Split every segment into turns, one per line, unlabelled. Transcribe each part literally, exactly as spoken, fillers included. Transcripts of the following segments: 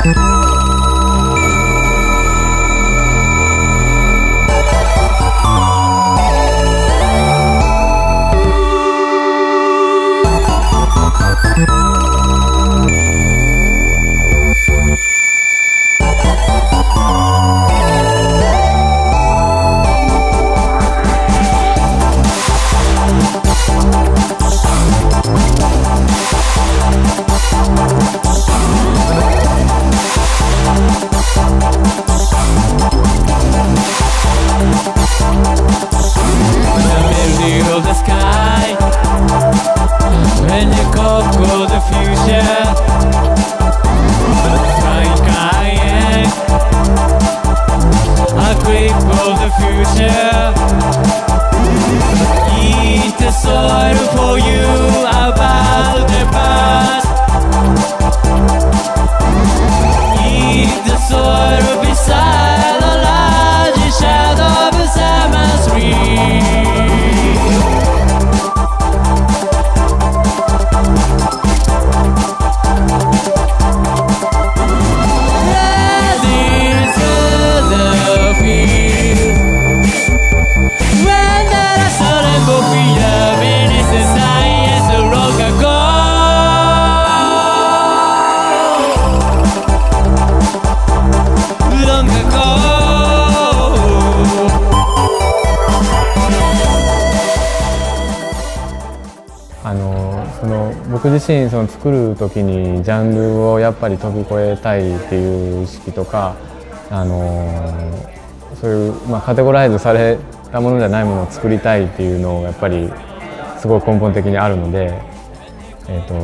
僕自身その作る時にジャンルをやっぱり飛び越えたいっていう意識とか、あのそういう、まあ、カテゴライズされたものじゃないものを作りたいっていうのがやっぱりすごい根本的にあるので、えーと、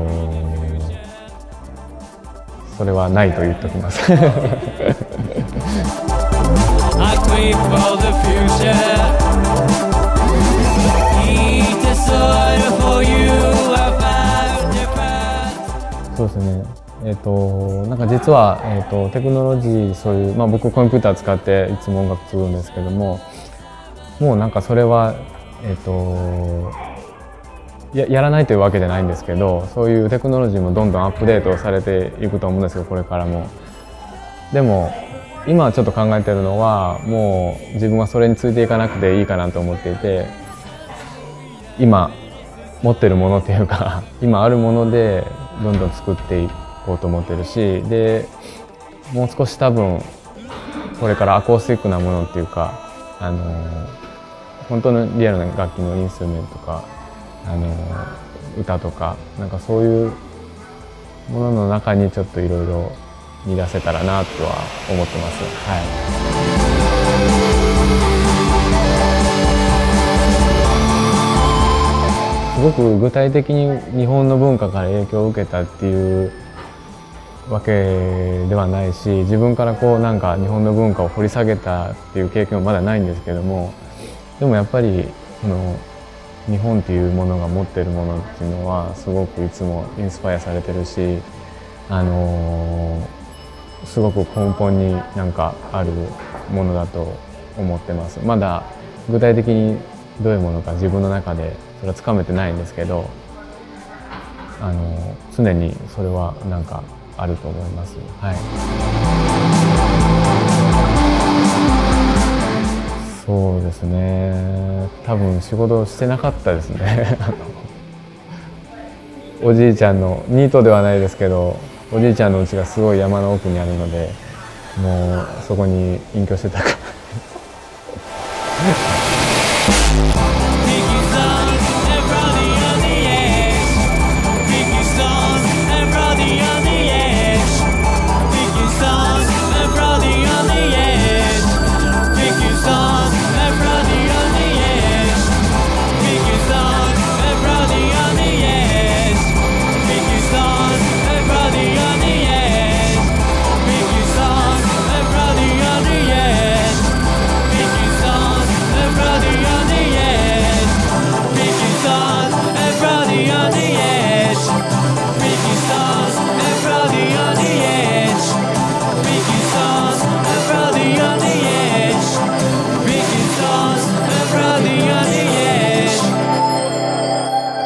それはないと言っておきます。そうですね。えっとなんか実はえっとテクノロジー、そういう、まあ、僕コンピューター使っていつも音楽作るんですけども、もうなんかそれはえっと や, やらないというわけじゃないんですけど、そういうテクノロジーもどんどんアップデートされていくと思うんですよ、これからも。でも今ちょっと考えてるのは、もう自分はそれについていかなくていいかなと思っていて、今持ってるものっていうか今あるものでどんどん作っていこうと思ってるし、でもう少し多分これからアコースティックなものっていうか、あの本当のリアルな楽器のインストゥルメントとか、あの歌とか、なんかそういうものの中にちょっといろいろ見出せたらなとは思ってます。はい。すごく具体的に日本の文化から影響を受けたっていうわけではないし、自分からこうなんか日本の文化を掘り下げたっていう経験はまだないんですけども、でもやっぱりその日本っていうものが持っているものっていうのはすごくいつもインスパイアされてるし、あのー、すごく根本になんかあるものだと思ってます。まだ具体的にどういうものか自分の中でそれはつかめてないんですけど、あの常にそれはなんかあると思います。はい。そうですね。多分仕事してなかったですね。おじいちゃんのニートではないですけど、おじいちゃんの家がすごい山の奥にあるので、もうそこに隠居してたから。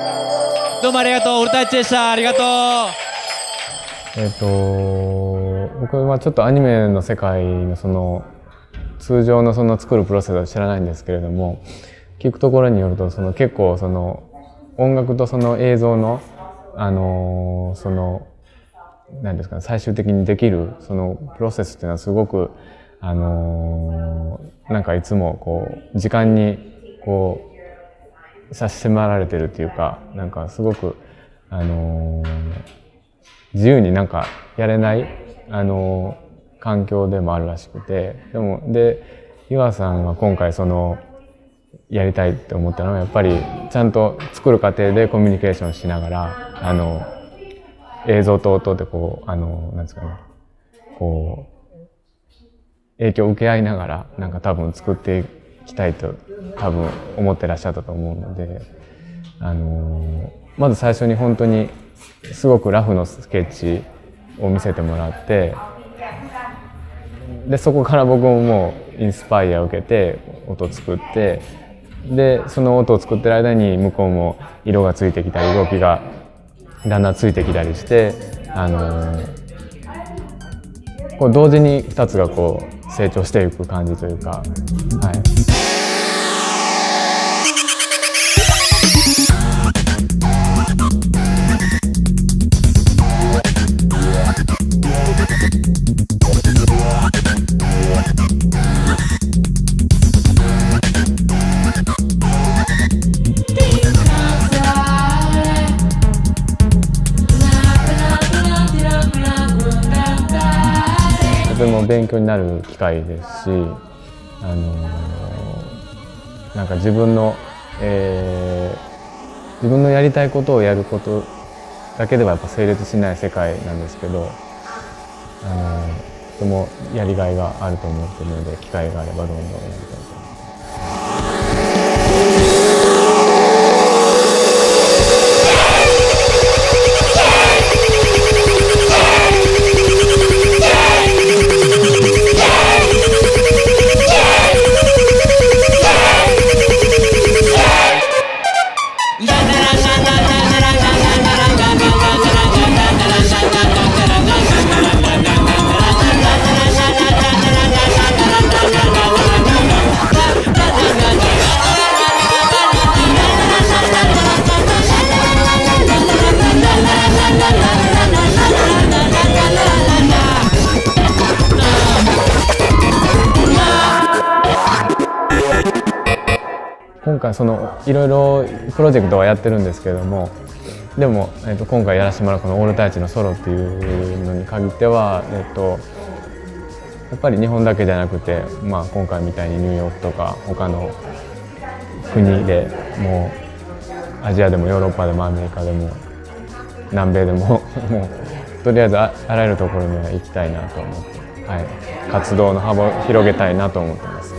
どうもありがとう。俺たちでした。ありがとう。
えっと僕はちょっとアニメの世界のその通常のその作るプロセスは知らないんですけれども、聞くところによるとその結構その音楽とその映像のあのその何ですかね、最終的にできるそのプロセスっていうのはすごくあのなんかいつもこう時間にこう差し迫られてるっていうか、なんかすごくあの自由になんかやれないあの環境でもあるらしくて、でもで岩佐さんは今回そのやりたいって思ったのはやっぱりちゃんと作る過程でコミュニケーションしながらあの映像と音でこうあのなんですかね、こう影響を受け合いながらなんか多分作っていきたいと多分思ってらっしゃったと思うので、あのまず最初に本当にすごくラフのスケッチを見せてもらって、でそこから僕ももうインスパイアを受けて音作って、でその音を作ってる間に向こうも色がついてきたり動きがだんだんついてきたりして、あのこう同時にふたつがこう成長していく感じというか、はい。とても勉強になる機会ですし、あのー、なんか自分の、えー、自分のやりたいことをやることだけではやっぱ成立しない世界なんですけど、あのー、とてもやりがいがあると思っているので、機会があればどんどんやりたいと思います。今回そのいろいろプロジェクトはやってるんですけれども、でも、えー、と今回やらせてもらうこの「オール太一のソロ」っていうのに限っては、えー、とやっぱり日本だけじゃなくて、まあ、今回みたいにニューヨークとか他の国でもうアジアでもヨーロッパでもアメリカでも南米でももうとりあえず あ, あらゆるところには行きたいなと思って、はい、活動の幅を広げたいなと思ってます。